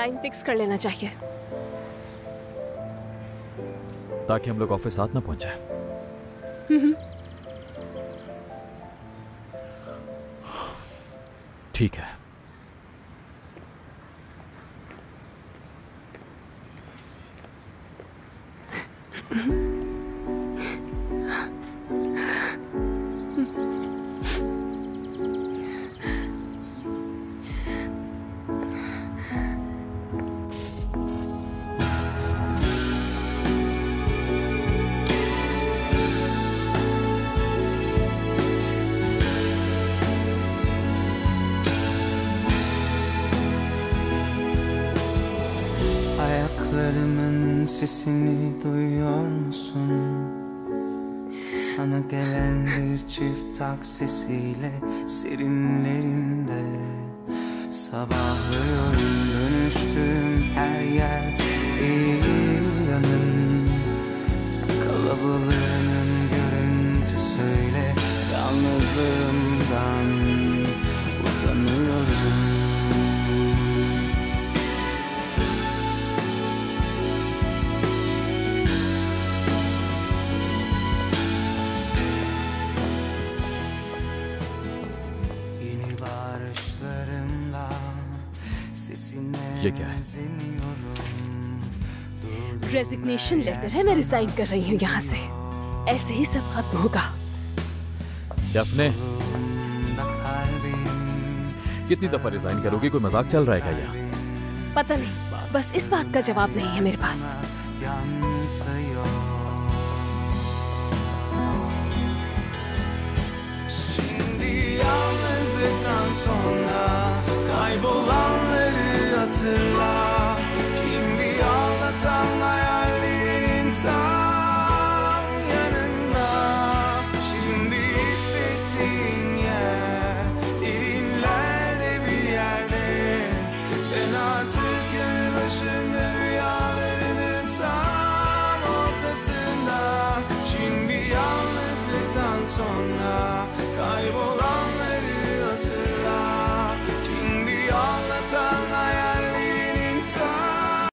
Time fix कर लेना चाहिए ताकि हम लोग ऑफिस साथ ना पहुंचे। ठीक है। Ayaklarımın sesini duyuyor musun? Sana gelen bir çift taksisiyle serinlerinde sabahlıyorum, dönüştüğüm her yer İlanın kalabalığının görüntüsüyle yalnızlığımdan utanıyorum. ये क्या है? रेजिग्नेशन लेटर है, मैं रिजाइन कर रही हूँ यहाँ से। ऐसे ही सब खत्म होगा। डेफने, कितनी दफा रिजाइन करोगी? कोई मजाक चल रहा है क्या यहाँ? पता नहीं, बस इस बात का जवाब नहीं है मेरे पास। Kaybolanları hatırla, kimdi anlatan hayallerinin tam yanında. Şimdi hissettiğin yer, derinlerde bir yerde. Ben artık yanı başında, rüyalarının tam ortasında. Şimdi yalnızlıktan sonra kaybolan